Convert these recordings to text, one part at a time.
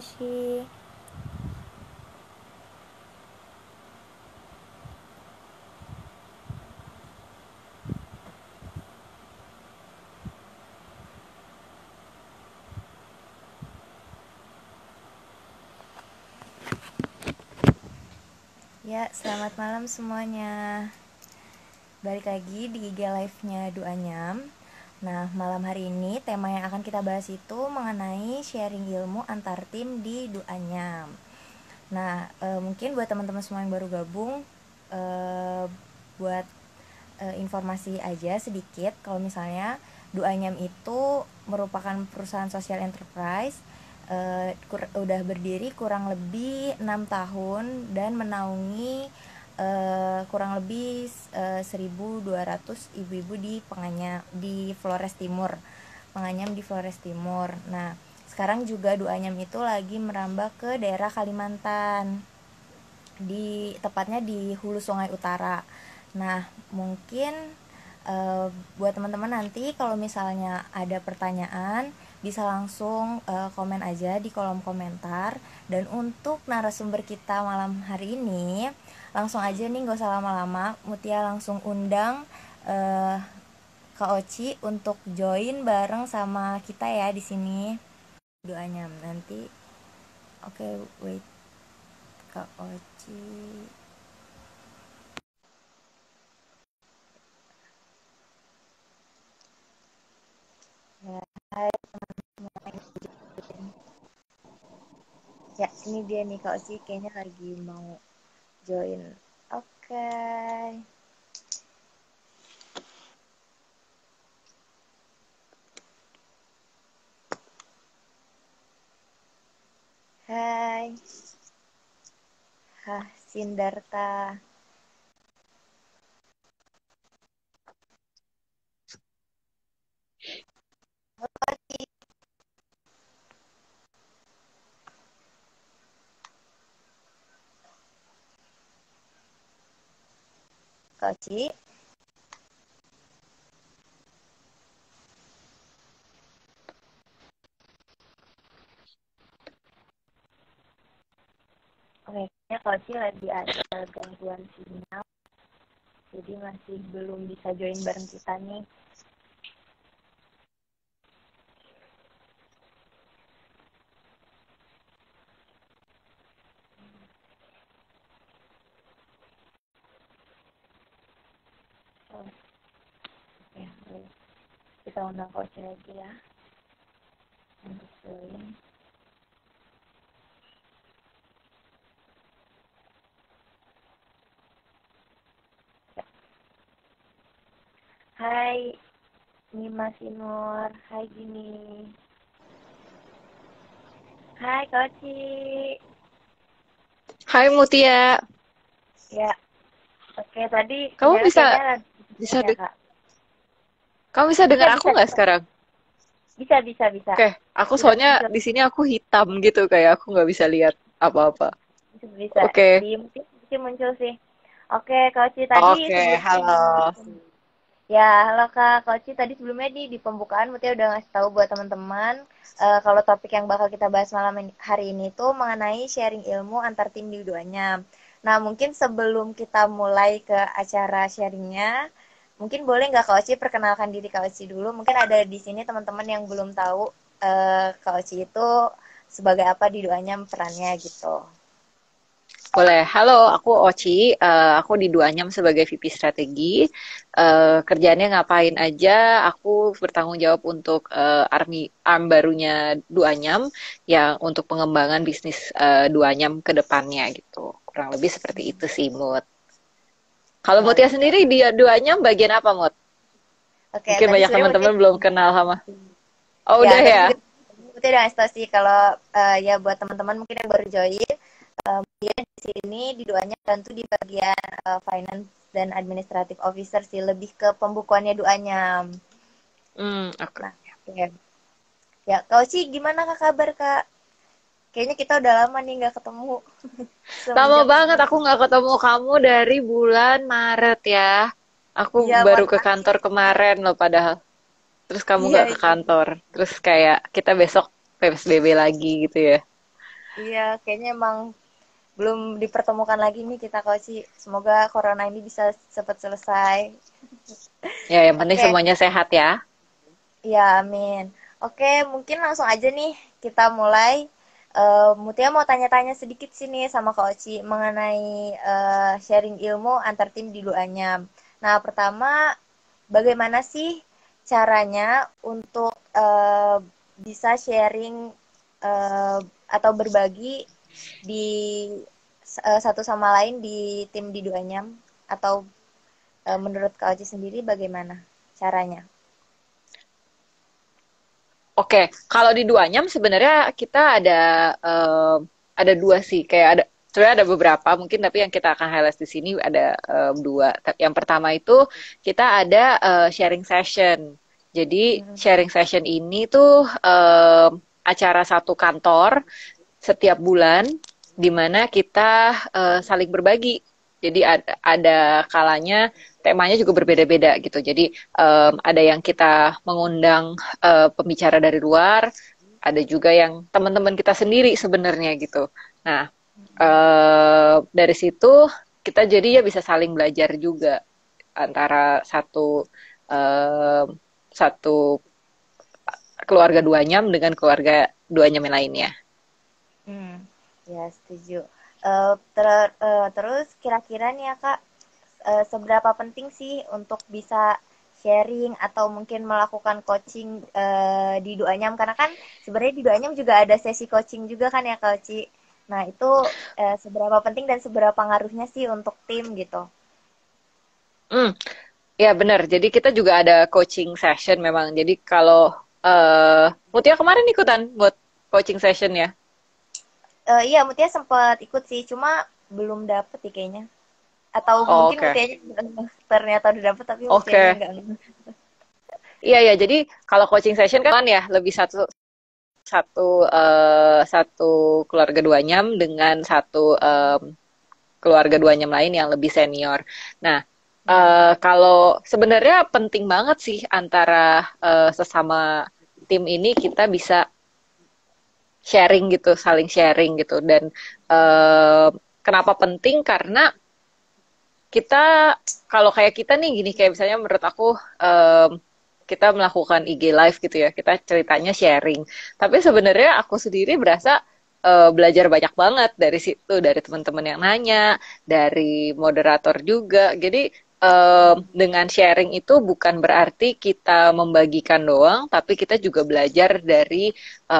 Oshi. Ya, selamat malam semuanya. Balik lagi di IG Live-nya Duanyam. Nah, malam hari ini tema yang akan kita bahas itu mengenai sharing ilmu antar tim di Duanyam. Nah, mungkin buat teman-teman semua yang baru gabung, buat informasi aja sedikit, kalau misalnya Duanyam itu merupakan perusahaan social enterprise, udah berdiri kurang lebih 6 tahun dan menaungi kurang lebih 1.200 ibu-ibu di Penganyam, di Flores Timur, Penganyam di Flores Timur. Nah, sekarang juga Duanyam itu lagi merambah ke daerah Kalimantan, di tepatnya di Hulu Sungai Utara. Nah, mungkin buat teman-teman nanti kalau misalnya ada pertanyaan bisa langsung komen aja di kolom komentar. Dan untuk narasumber kita malam hari ini, langsung aja nih, gak usah lama-lama, Mutia langsung undang Kak Oci untuk join bareng sama kita ya di sini. Doanya nanti. Oke, wait, Kak Oci. Ya, hai teman-teman. Ya, ini dia nih Kak Oci, kayaknya lagi mau join. Oke. Hai. Hah, Sindarta. Kak Oci. Oke, kayaknya Kak Oci lagi ada gangguan sinyal, jadi masih belum bisa join bareng kita nih. Oh, oke, boleh. Kita undang Kak Oci lagi ya untuk join. Hai, Nima Sinur. Hai, Gini. Hai, Kak Oci. Hai Mutia, Ya, oke, tadi kamu sinyalnya bisa kayaknya lagi bisa ya, Kak. kamu bisa Bisa, dengar aku bisa, nggak bisa. sekarang? Bisa, bisa, bisa. Oke, aku Udah soalnya muncul. di sini aku hitam gitu kayak aku nggak bisa lihat apa-apa. Bisa. Oke, Di mungkin muncul sih. Oke, Kak Oci, tadi oke, sebelumnya halo. ya, halo Kak. Kak Oci, tadi sebelumnya di pembukaan Mutia udah ngasih tahu buat teman-teman kalau topik yang bakal kita bahas hari ini tuh mengenai sharing ilmu antar tim di duanya. Nah, mungkin sebelum kita mulai ke acara sharingnya, mungkin boleh nggak Kak Oci perkenalkan diri Kak Oci dulu? Mungkin ada di sini teman-teman yang belum tahu Kak Oci itu sebagai apa di duanya perannya gitu. Boleh. Halo, aku Oci. Aku di Duanyam sebagai VP Strategi. Kerjaannya ngapain aja? Aku bertanggung jawab untuk arm barunya Duanyam yang untuk pengembangan bisnis Duanyam ke depannya gitu. Kurang lebih seperti itu sih, Mut. Kalau Mutia Oke, sendiri di Duanyam bagian apa, Mut? oke. Mungkin Tadi banyak sebenarnya Mutia teman-teman belum kenal sama. Oh, ya udah tadi ya? juga Mutia udah ngasih tau sih kalau ya buat teman-teman mungkin yang baru join, dia di sini di duanya tentu di bagian finance dan administrative officer sih, lebih ke pembukuannya duanya. Oke. Nah, ya, ya kau sih gimana Kak kabar Kak? Kayaknya kita udah lama nih nggak ketemu Lama semenjak banget ini. aku nggak ketemu kamu dari bulan Maret ya. Aku Iya, baru mohon ke maaf nih. kantor kemarin loh padahal. Terus kamu Iya, nggak ke iya. kantor. Terus kayak kita besok PSBB lagi gitu ya. Iya, kayaknya emang belum dipertemukan lagi nih kita Koci. Semoga corona ini bisa cepat selesai. Ya, yang penting Oke, semuanya sehat ya. ya amin. Oke, mungkin langsung aja nih kita mulai. Mutia mau tanya-tanya sedikit sini sama Kak Oci mengenai sharing ilmu antar tim di Duanyam. Nah, pertama, bagaimana sih caranya untuk bisa sharing eh, atau berbagi di satu sama lain di tim di Duanyam? Atau menurut Kak Oci sendiri bagaimana caranya? Oke, kalau di Duanyam sebenarnya kita ada dua sih, kayak ada sebenarnya ada beberapa mungkin, tapi yang kita akan highlight di sini ada dua. Yang pertama itu kita ada sharing session. Jadi Hmm. sharing session ini tuh acara satu kantor setiap bulan di mana kita saling berbagi. Jadi ada kalanya temanya juga berbeda-beda gitu. Jadi ada yang kita mengundang pembicara dari luar, ada juga yang teman-teman kita sendiri sebenarnya gitu. Nah, dari situ kita jadi ya bisa saling belajar juga antara eh, satu keluarga Duanyam dengan keluarga Duanyam yang lainnya. Hmm, ya setuju. Terus kira-kira nih ya Kak, seberapa penting sih untuk bisa sharing atau mungkin melakukan coaching di Duanyam? Karena kan sebenarnya di Duanyam juga ada sesi coaching juga kan ya Kak Ci. Nah itu seberapa penting dan seberapa ngaruhnya sih untuk tim gitu? Hmm, ya benar. Jadi kita juga ada coaching session memang. Jadi kalau Mutia kemarin ikutan buat coaching session ya. Iya Mutia sempat ikut sih, cuma belum dapet sih kayaknya. Atau Oh, mungkin oke. Mutianya ternyata udah dapet tapi Mutianya Oke. enggak. Iya ya. Jadi kalau coaching session kan ya lebih satu satu satu keluarga Duanyam dengan satu keluarga Duanyam lain yang lebih senior. Nah, kalau sebenarnya penting banget sih antara sesama tim ini kita bisa sharing gitu, saling sharing gitu. Dan uh, kenapa penting? Karena kita kalau kayak kita nih gini, kayak misalnya menurut aku kita melakukan IG live gitu ya, kita ceritanya sharing. Tapi sebenarnya aku sendiri berasa belajar banyak banget dari situ, dari teman-teman yang nanya, dari moderator juga. Jadi dengan sharing itu bukan berarti kita membagikan doang, tapi kita juga belajar dari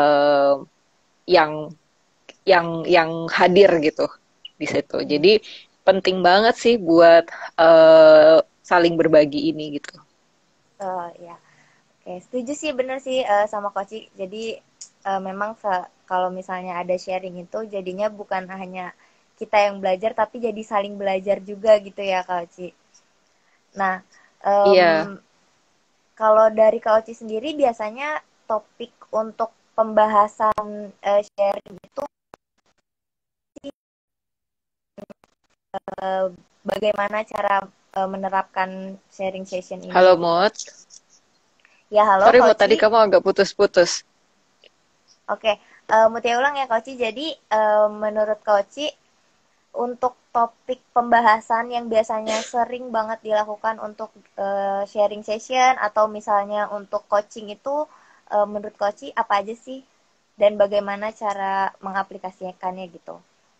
yang yang hadir gitu di situ. Hmm. Jadi penting banget sih buat saling berbagi ini gitu. Oh ya, oke, setuju sih bener sih sama Koci. Jadi memang kalau misalnya ada sharing itu jadinya bukan hanya kita yang belajar tapi jadi saling belajar juga gitu ya Koci. Nah, em, Iya. kalau dari Koci sendiri biasanya topik untuk pembahasan sharing itu eh, bagaimana cara menerapkan sharing session ini Halo gitu. Mot. Ya halo Sorry Mot, tadi Koci. kamu agak putus-putus. Oke, Mutia ulang ya Koci. Jadi menurut Koci untuk topik pembahasan yang biasanya sering banget dilakukan untuk sharing session atau misalnya untuk coaching itu menurut Koci apa aja sih dan bagaimana cara mengaplikasikannya gitu?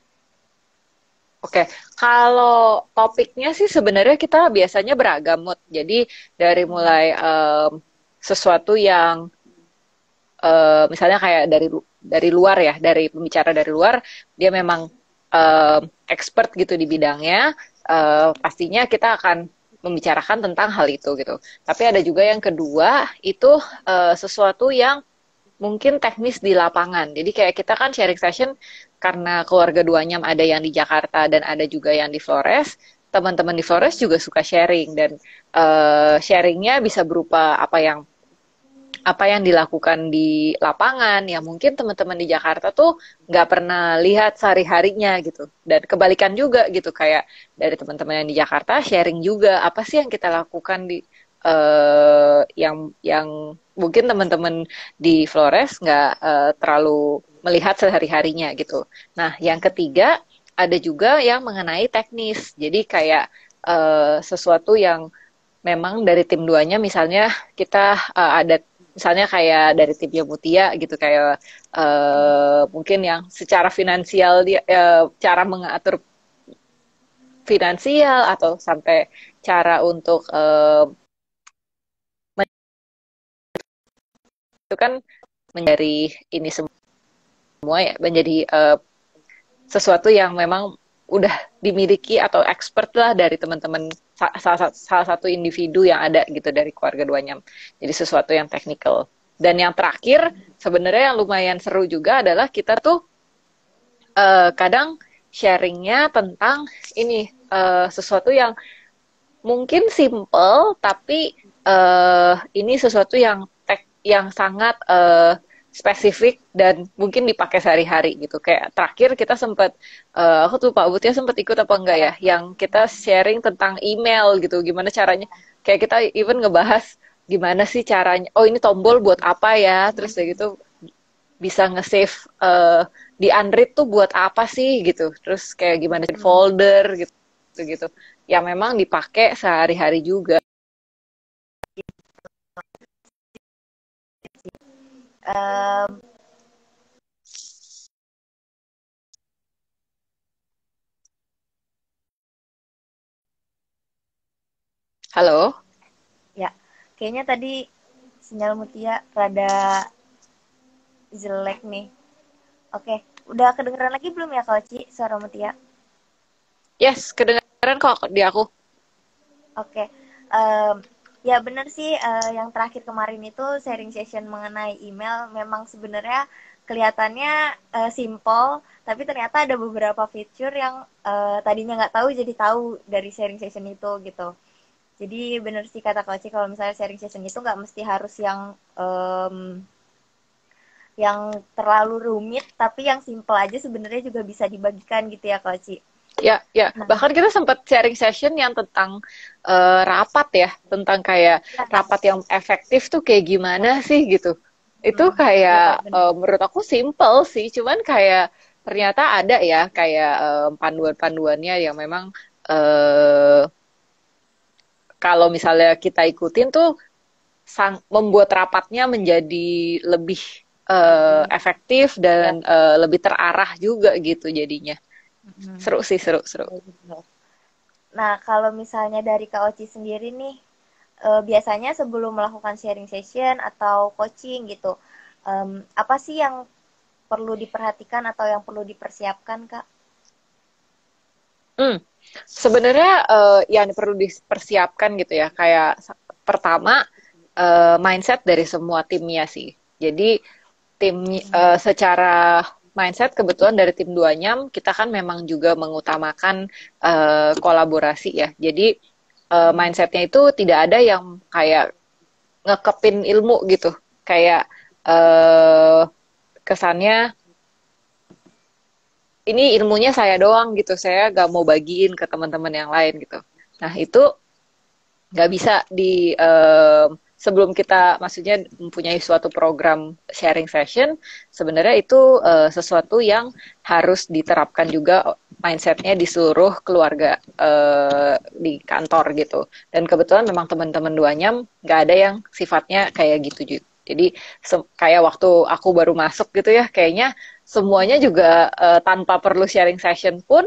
Oke, kalau topiknya sih sebenarnya kita biasanya beragam Mot. Jadi dari Hmm. mulai sesuatu yang misalnya kayak dari luar ya, dari pembicara dari luar, dia memang eh, expert gitu di bidangnya, pastinya kita akan membicarakan tentang hal itu gitu. Tapi ada juga yang kedua itu sesuatu yang mungkin teknis di lapangan. Jadi kayak kita kan sharing session karena keluarga Duanyam ada yang di Jakarta dan ada juga yang di Flores. Teman-teman di Flores juga suka sharing dan sharingnya bisa berupa apa yang dilakukan di lapangan yang mungkin teman-teman di Jakarta tuh nggak pernah lihat sehari-harinya gitu. Dan kebalikan juga gitu, kayak dari teman-teman yang di Jakarta sharing juga apa sih yang kita lakukan di yang mungkin teman-teman di Flores nggak terlalu melihat sehari-harinya gitu. Nah, yang ketiga ada juga yang mengenai teknis. Jadi kayak sesuatu yang memang dari tim duanya, misalnya kita ada misalnya kayak dari timnya Mutia gitu, kayak mungkin yang secara finansial dia cara mengatur finansial atau sampai cara untuk itu kan menjadi ini semua ya, menjadi sesuatu yang memang udah dimiliki atau expert lah dari teman-teman salah satu individu yang ada gitu dari keluarga Duanyam. Jadi sesuatu yang teknikal. Dan yang terakhir sebenarnya yang lumayan seru juga adalah kita tuh kadang sharingnya tentang ini sesuatu yang mungkin simple tapi ini sesuatu yang sangat spesifik dan mungkin dipakai sehari-hari gitu. Kayak terakhir kita sempat aku tuh Pak Butia sempat ikut apa enggak ya, yang kita sharing tentang email gitu, gimana caranya. Kayak kita even ngebahas gimana sih caranya. Oh, ini tombol buat apa ya? Terus kayak gitu bisa nge-save di Android tuh buat apa sih gitu. Terus kayak gimana folder gitu gitu. Yang memang dipakai sehari-hari juga. um, Halo? ya kayaknya tadi sinyal Mutia rada jelek nih. Oke, udah kedengeran lagi belum ya Kak Oci suara Mutia? Yes, kedengaran kok di aku. Oke, um, ya benar sih, yang terakhir kemarin itu sharing session mengenai email memang sebenarnya kelihatannya simple, tapi ternyata ada beberapa fitur yang tadinya nggak tahu jadi tahu dari sharing session itu gitu. Jadi benar sih kata Koci kalau misalnya sharing session itu nggak mesti harus yang terlalu rumit, tapi yang simple aja sebenarnya juga bisa dibagikan gitu ya Koci. Ya, ya. Nah, Bahkan kita sempat sharing session yang tentang rapat ya, tentang kayak ya, rapat yang efektif tuh kayak gimana sih gitu. Itu ya kayak benar. menurut aku simple sih, cuman kayak ternyata ada ya kayak panduan-panduannya yang memang eh, kalau misalnya kita ikutin tuh membuat rapatnya menjadi lebih efektif Ya. dan lebih terarah juga gitu jadinya. Mm-mm. Seru sih, seru, seru. Nah, kalau misalnya dari Kak Oci sendiri nih, biasanya sebelum melakukan sharing session atau coaching gitu, apa sih yang perlu diperhatikan atau yang perlu dipersiapkan, Kak? Hmm. Sebenarnya yang perlu dipersiapkan gitu ya, kayak pertama mindset dari semua timnya sih. Jadi tim secara mindset kebetulan dari tim Duanyam kita kan memang juga mengutamakan kolaborasi ya. Jadi mindsetnya itu tidak ada yang kayak ngekepin ilmu gitu, kayak kesannya ini ilmunya saya doang gitu, saya gak mau bagiin ke teman-teman yang lain gitu. Nah itu nggak bisa di sebelum kita maksudnya mempunyai suatu program sharing session, sebenarnya itu sesuatu yang harus diterapkan juga mindsetnya di seluruh keluarga di kantor gitu. Dan kebetulan memang teman-teman Duanyam nggak ada yang sifatnya kayak gitu. Jadi kayak waktu aku baru masuk gitu ya, kayaknya semuanya juga tanpa perlu sharing session pun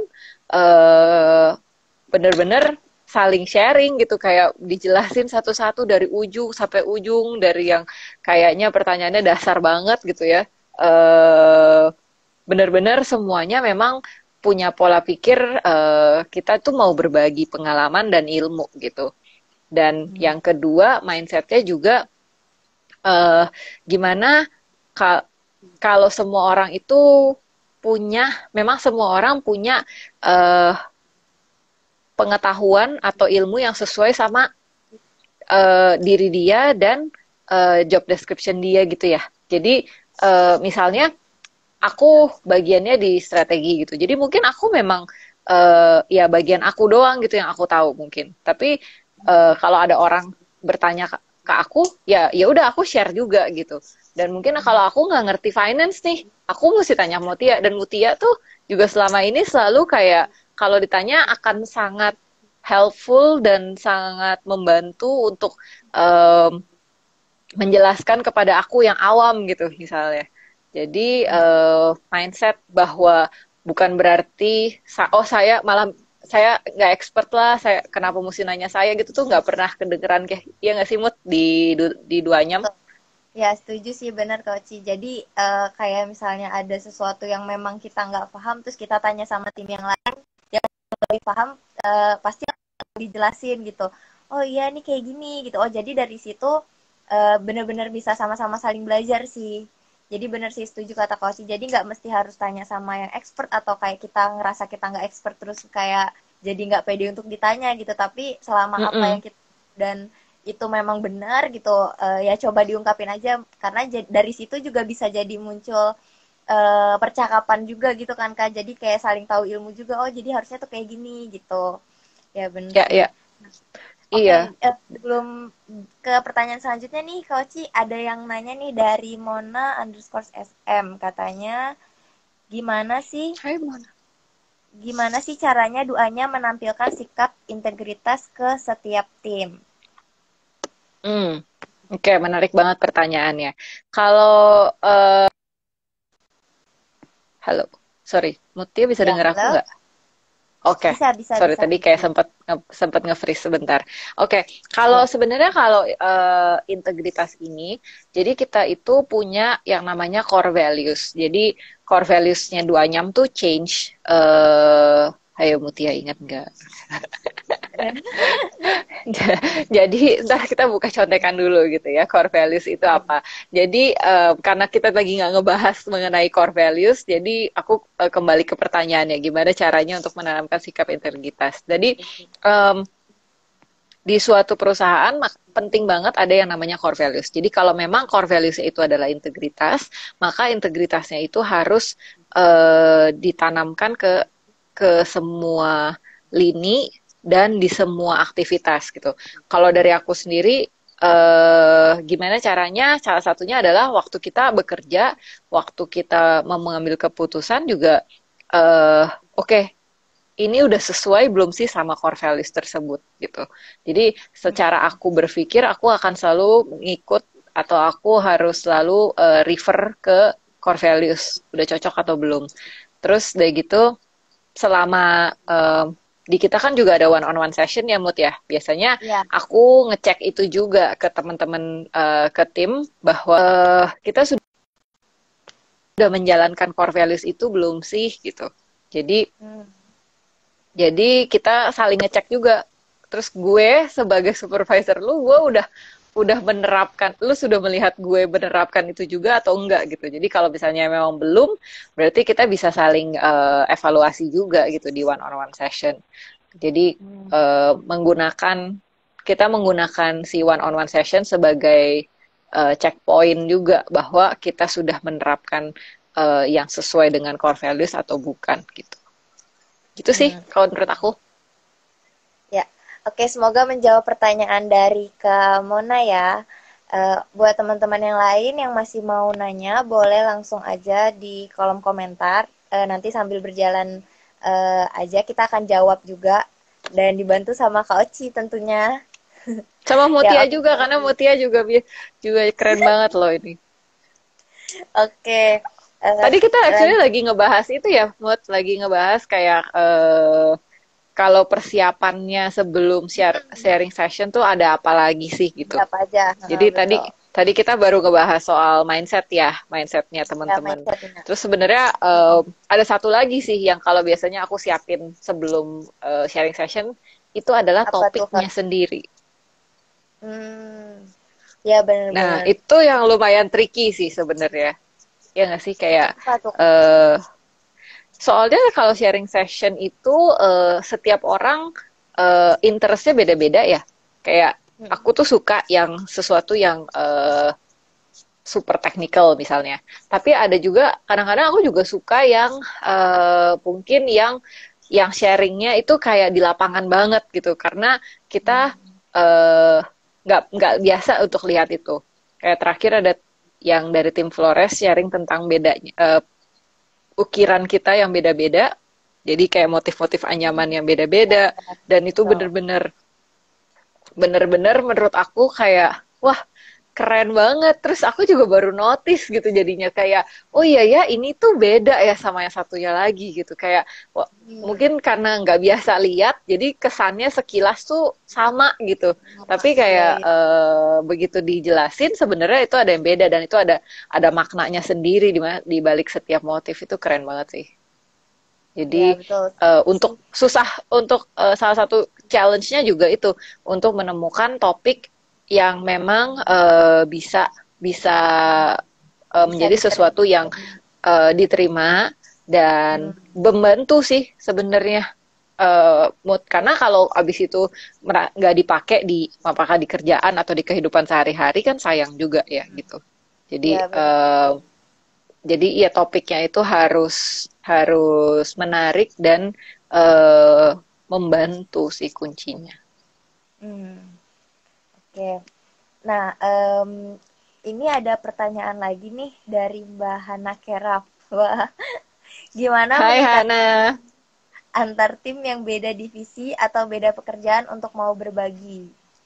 bener-bener saling sharing gitu, kayak dijelasin satu-satu dari ujung sampai ujung, dari yang kayaknya pertanyaannya dasar banget gitu ya, bener-bener semuanya memang punya pola pikir kita tuh mau berbagi pengalaman dan ilmu gitu. Dan yang kedua mindsetnya juga uh, gimana ka kalau semua orang itu punya, memang semua orang punya uh, pengetahuan atau ilmu yang sesuai sama diri dia dan job description dia gitu ya. Jadi misalnya aku bagiannya di strategi gitu. Jadi mungkin aku memang ya bagian aku doang gitu yang aku tahu mungkin. Tapi kalau ada orang bertanya ke aku, ya ya udah aku share juga gitu. Dan mungkin kalau aku nggak ngerti finance nih, aku mesti tanya Mutia. Dan Mutia tuh juga selama ini selalu kayak kalau ditanya akan sangat helpful dan sangat membantu untuk um, menjelaskan kepada aku yang awam gitu misalnya. Jadi mindset bahwa bukan berarti oh saya malah saya nggak expert lah, saya kenapa mesti nanya saya gitu tuh nggak pernah kedengeran kayak iya nggak sih Mut di duanyam. Ya, setuju sih, benar Koci. Jadi kayak misalnya ada sesuatu yang memang kita nggak paham, terus kita tanya sama tim yang lain yang lebih paham, pasti dijelasin gitu. Oh iya, ini kayak gini gitu. Oh, jadi dari situ benar-benar bisa sama-sama saling belajar sih. Jadi benar sih, setuju kata Koci. Jadi nggak mesti harus tanya sama yang expert atau kayak kita ngerasa kita nggak expert terus kayak jadi nggak pede untuk ditanya gitu. Tapi selama apa Mm-mm. yang kita dan itu memang benar gitu, ya coba diungkapin aja karena dari situ juga bisa jadi muncul percakapan juga gitu kan Kak, jadi kayak saling tahu ilmu juga, oh jadi harusnya tuh kayak gini gitu ya, bener Ya sih. ya Oke, iya. sebelum ke pertanyaan selanjutnya nih Kak Oci, ada yang nanya nih dari Mona_SM, katanya gimana sih Hai Mona. gimana sih caranya duanya menampilkan sikap integritas ke setiap tim. Hmm. Oke, menarik banget pertanyaannya. Kalau halo, sorry, Mutia bisa Ya, dengar aku halo. nggak? Oke, Bisa, bisa, sorry bisa. tadi kayak sempat nge-freeze sebentar. Oke, kalau Ya. sebenarnya kalau integritas ini, jadi kita itu punya yang namanya core values. Jadi core values-nya Duanyam tuh change. Ayo Mutia ingat nggak? Jadi ntar kita buka contekan dulu gitu ya, core values itu apa. Jadi karena kita lagi nggak ngebahas mengenai core values, jadi aku kembali ke pertanyaannya, gimana caranya untuk menanamkan sikap integritas. Jadi um, di suatu perusahaan penting banget ada yang namanya core values. Jadi kalau memang core values itu adalah integritas, maka integritasnya itu harus ditanamkan ke semua lini dan di semua aktivitas gitu. Kalau dari aku sendiri, gimana caranya? Salah satunya adalah waktu kita bekerja, waktu kita mengambil keputusan juga, oke, okay, ini udah sesuai belum sih sama core values tersebut gitu. Jadi secara aku berpikir, aku akan selalu ngikut atau aku harus selalu refer ke core values, udah cocok atau belum. Terus dari gitu selama di kita kan juga ada one on one session ya Mut ya. Biasanya Ya. aku ngecek itu juga ke teman-teman ke tim bahwa kita sudah menjalankan core values itu belum sih gitu. Jadi Hmm. jadi kita saling ngecek juga. Terus gue sebagai supervisor lu, gue udah menerapkan, lu sudah melihat gue menerapkan itu juga atau enggak gitu. Jadi kalau misalnya memang belum, berarti kita bisa saling evaluasi juga gitu di one on one session. Jadi menggunakan kita menggunakan si one on one session sebagai checkpoint juga bahwa kita sudah menerapkan yang sesuai dengan core values atau bukan gitu. Gitu sih Hmm. kalau menurut aku. Ya, oke, semoga menjawab pertanyaan dari Kak Mona ya. Buat teman-teman yang lain yang masih mau nanya, boleh langsung aja di kolom komentar. Nanti sambil berjalan aja kita akan jawab juga dan dibantu sama Kak Oci tentunya. Sama Ya, Mutia oke. juga karena Mutia juga keren banget loh ini. Oke. Tadi kita actually Lanjut lagi ngebahas itu ya, Mut, lagi ngebahas kayak kalau persiapannya sebelum sharing session tuh ada apa lagi sih gitu. apa aja. Jadi tadi Betul. tadi kita baru ngebahas soal mindset ya, mindsetnya Ya, teman-teman. mindsetnya. Terus sebenarnya ada satu lagi sih yang kalau biasanya aku siapin sebelum sharing session itu adalah Apa tuh, Kak? topiknya sendiri. Hmm, ya Nah, benar-benar. itu yang lumayan tricky sih sebenarnya. Ya nggak sih kayak Apa tuh? eh soalnya kalau sharing session itu setiap orang interestnya beda-beda ya. Kayak Hmm. aku tuh suka yang sesuatu yang super technical misalnya. Tapi ada juga kadang-kadang aku juga suka yang mungkin yang sharingnya itu kayak di lapangan banget gitu. Karena kita eh, nggak biasa untuk lihat itu. Kayak terakhir ada yang dari tim Flores sharing tentang bedanya ukiran kita yang beda-beda. Jadi kayak motif-motif anyaman yang Ya, beda-beda, dan itu betul. bener-bener menurut aku kayak wah keren banget. Terus aku juga baru notice gitu jadinya kayak oh iya ya ini tuh beda ya sama yang satunya lagi gitu kayak wah, mungkin karena nggak biasa lihat jadi kesannya sekilas tuh sama gitu. Tapi Iya, kayak iya. begitu dijelasin sebenarnya itu ada yang beda dan itu ada maknanya sendiri di balik setiap motif. Itu keren banget sih. Ya, Jadi betul. Setuju sih. untuk susah untuk salah satu challenge-nya juga itu untuk menemukan topik yang memang bisa bisa Bisa menjadi sesuatu diterima. yang diterima Hmm, dan membantu sih sebenarnya mood. Karena kalau abis itu nggak dipakai di apakah di kerjaan atau di kehidupan sehari-hari kan sayang juga ya gitu. Jadi ya benar. jadi ya topiknya itu harus harus menarik dan eh, membantu sih kuncinya. Hmm, oke. Nah, ini ada pertanyaan lagi nih dari Mbak Hana Keraf. Wah, gimana Hai menyikapi Hana. antar tim yang beda divisi atau beda pekerjaan untuk mau berbagi?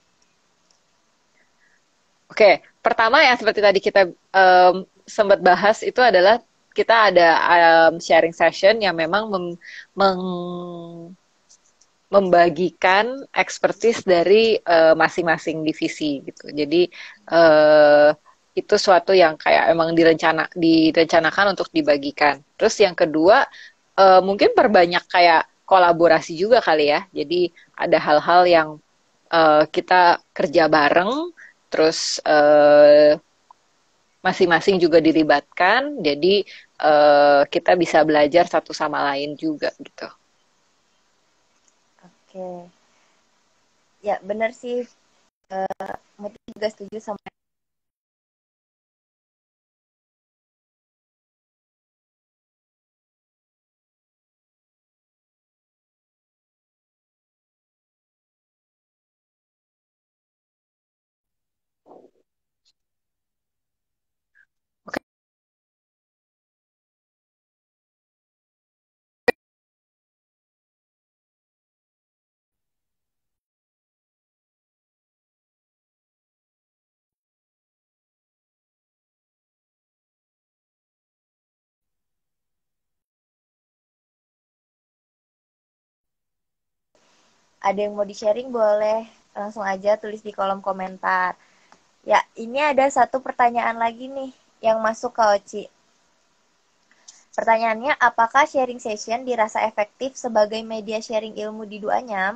Oke, pertama yang seperti tadi kita sempat bahas itu adalah kita ada sharing session yang memang membagikan expertise dari masing-masing divisi gitu. Jadi uh, itu suatu yang kayak emang direncanakan untuk dibagikan. Terus yang kedua mungkin perbanyak kayak kolaborasi juga kali ya. Jadi ada hal-hal yang kita kerja bareng, terus masing-masing juga dilibatkan. Jadi kita bisa belajar satu sama lain juga gitu. Oke. Ya, benar sih. Muti juga setuju sama. Ada yang mau di-sharing boleh langsung aja tulis di kolom komentar. Ya, ini ada satu pertanyaan lagi nih yang masuk ke Oci. Pertanyaannya, apakah sharing session dirasa efektif sebagai media sharing ilmu di Duanyam?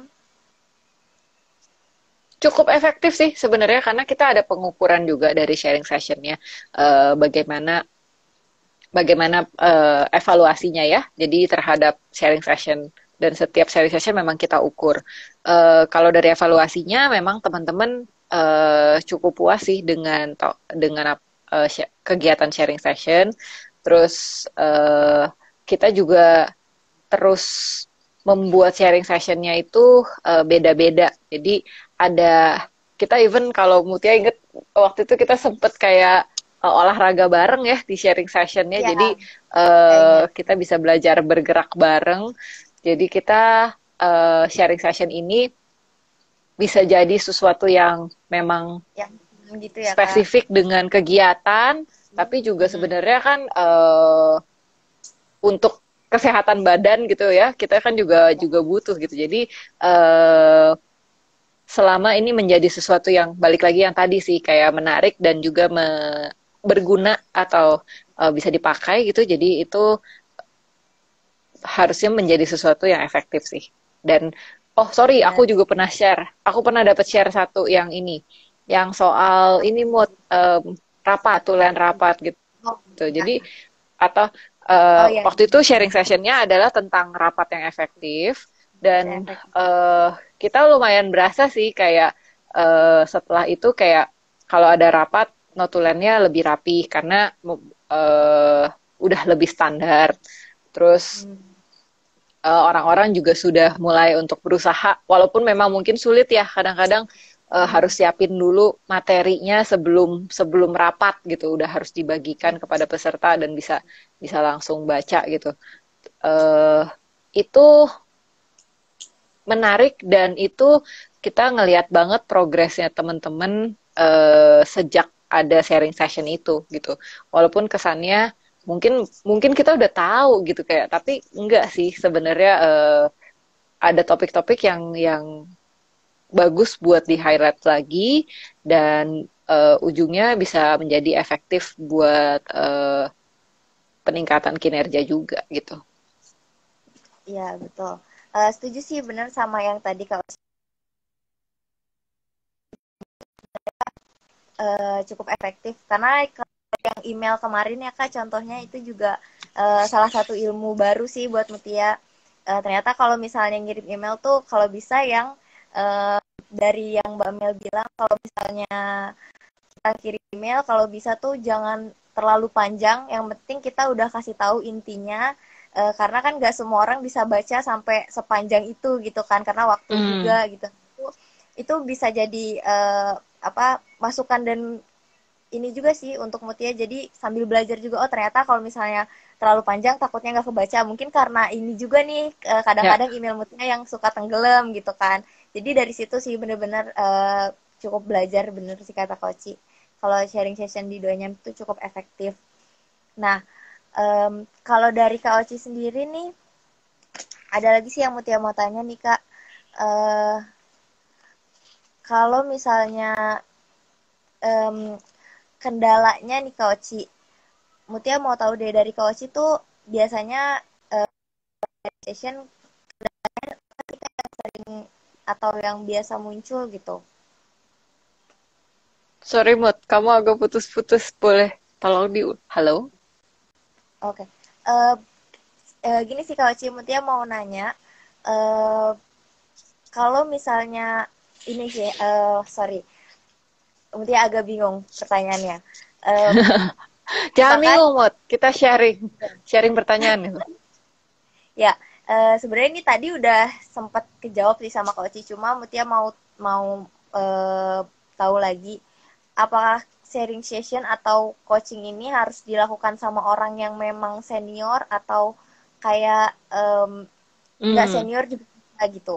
Cukup efektif sih sebenarnya karena kita ada pengukuran juga dari sharing sessionnya. Bagaimana bagaimana evaluasinya ya. Jadi terhadap sharing session dan setiap sharing session memang kita ukur. Kalau dari evaluasinya memang teman-teman cukup puas sih dengan kegiatan sharing session. Terus kita juga terus membuat sharing sessionnya itu beda-beda. Jadi ada kita even kalau Mutia inget waktu itu kita sempet kayak olahraga bareng ya di sharing sessionnya. Ya, Jadi saya ingat. kita bisa belajar bergerak bareng. Jadi kita sharing session ini bisa jadi sesuatu yang memang Ya, gitu ya, Kak. spesifik dengan kegiatan, tapi juga Hmm, sebenarnya kan untuk kesehatan badan gitu ya kita kan juga ya, juga butuh gitu. Jadi eh, selama ini menjadi sesuatu yang balik lagi yang tadi sih kayak menarik dan juga berguna atau bisa dipakai gitu, jadi itu harusnya menjadi sesuatu yang efektif sih. Dan oh sorry, benar. aku juga pernah share, aku pernah dapat share satu yang ini, yang soal ini mood rapat, tulen rapat gitu. Oh, ya. Jadi atau Oh ya, waktu itu sharing sessionnya adalah tentang rapat yang efektif saya dan efektif. kita lumayan berasa sih kayak setelah itu kayak kalau ada rapat notulennya lebih rapi karena uh, udah lebih standar. Terus Hmm, orang-orang juga sudah mulai untuk berusaha walaupun memang mungkin sulit ya kadang-kadang Hmm. harus siapin dulu materinya sebelum sebelum rapat gitu, udah harus dibagikan kepada peserta dan bisa bisa langsung baca gitu. eh itu menarik dan itu kita ngelihat banget progresnya teman-teman sejak ada sharing session itu gitu. Walaupun kesannya mungkin mungkin kita udah tahu gitu kayak, tapi enggak sih sebenarnya ada topik-topik yang bagus buat di highlight lagi dan ujungnya bisa menjadi efektif buat peningkatan kinerja juga gitu. Iya, betul. Setuju sih bener sama yang tadi Kak cukup efektif karena yang email kemarin ya Kak contohnya itu juga salah satu ilmu baru sih buat Mutia. Ternyata kalau misalnya ngirim email tuh kalau bisa yang dari yang Mbak Mel bilang kalau misalnya kita kirim email kalau bisa tuh jangan terlalu panjang, yang penting kita udah kasih tahu intinya, karena kan nggak semua orang bisa baca sampai sepanjang itu gitu kan karena waktu Hmm. juga gitu. Itu bisa jadi apa masukan dan ini juga sih untuk Mutia jadi sambil belajar juga oh ternyata kalau misalnya terlalu panjang takutnya nggak kebaca mungkin karena ini juga nih Ya, kadang-kadang email Mutia yang suka tenggelam gitu kan jadi dari situ sih bener-bener cukup belajar bener sih kata Koci kalau sharing session di duanya itu cukup efektif. Nah kalau dari Kak Oci sendiri nih ada lagi sih yang Mutia mau tanya nih Kak. Eh, Kalau misalnya em, kendalanya nih Kak Oci, Mutia mau tahu deh dari Kak Oci tuh biasanya session sering atau yang biasa muncul gitu. sorry Mut, kamu agak putus-putus, boleh tolong di halo? Oke. Eh Gini sih Kak Oci, Mutia mau nanya, eh kalau misalnya ini sih, sorry, Mutia agak bingung pertanyaannya. Em, Jangan apakah bingung, Mut. Kita sharing. Sharing pertanyaan itu. ya sebenarnya ini tadi udah sempat kejawab sih sama Kak Oci, cuma Mutia mau mau tahu lagi apakah sharing session atau coaching ini harus dilakukan sama orang yang memang senior atau kayak nggak Hmm, senior juga bisa gitu.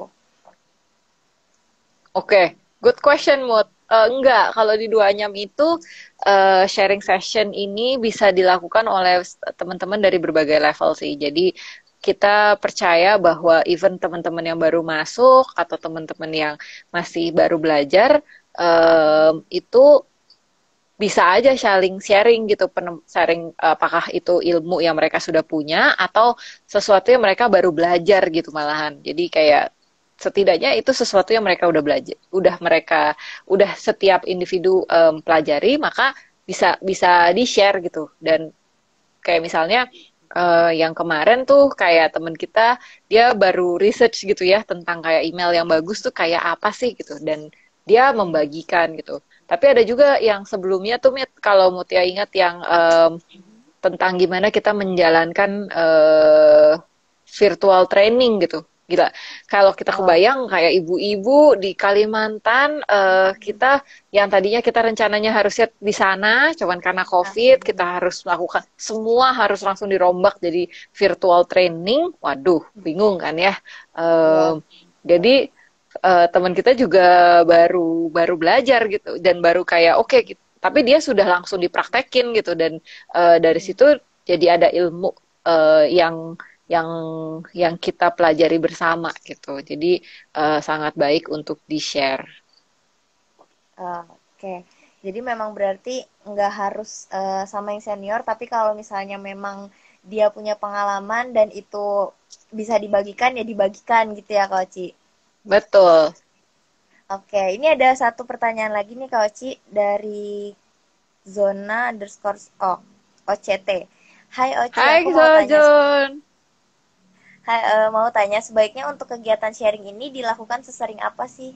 oke. Good question, Mut. Enggak, kalau di 26 itu sharing session ini bisa dilakukan oleh teman-teman dari berbagai level sih. Jadi kita percaya bahwa even teman-teman yang baru masuk atau teman-teman yang masih baru belajar itu bisa aja sharing sharing gitu sharing apakah itu ilmu yang mereka sudah punya atau sesuatu yang mereka baru belajar gitu malahan jadi kayak setidaknya itu sesuatu yang mereka udah belajar udah setiap individu pelajari maka bisa bisa di share gitu dan kayak misalnya yang kemarin tuh kayak temen kita dia baru research gitu ya tentang kayak email yang bagus tuh kayak apa sih gitu dan dia membagikan gitu. Tapi ada juga yang sebelumnya tuh Mit, kalau Mutia ingat yang tentang gimana kita menjalankan virtual training gitu. Gila, kalau kita Oh, kebayang kayak ibu-ibu di Kalimantan, kita yang tadinya kita rencananya harusnya di sana, cuman karena nah, COVID kita harus melakukan semua harus langsung dirombak jadi virtual training. Waduh, bingung kan ya. ya, Jadi teman kita juga baru baru belajar gitu dan baru kayak oke gitu. Tapi dia sudah langsung dipraktekin gitu dan dari situ jadi ada ilmu yang yang yang kita pelajari bersama gitu. Jadi sangat baik untuk di-share. oke. Jadi memang berarti nggak harus sama yang senior, tapi kalau misalnya memang dia punya pengalaman dan itu bisa dibagikan ya dibagikan gitu ya Kak Oci. Betul. Oke, ini ada satu pertanyaan lagi nih Kak Oci dari zona underscore OCT. Hai Oci, aku Hai mau tanya, Sojon. hai, mau tanya sebaiknya untuk kegiatan sharing ini dilakukan sesering apa sih?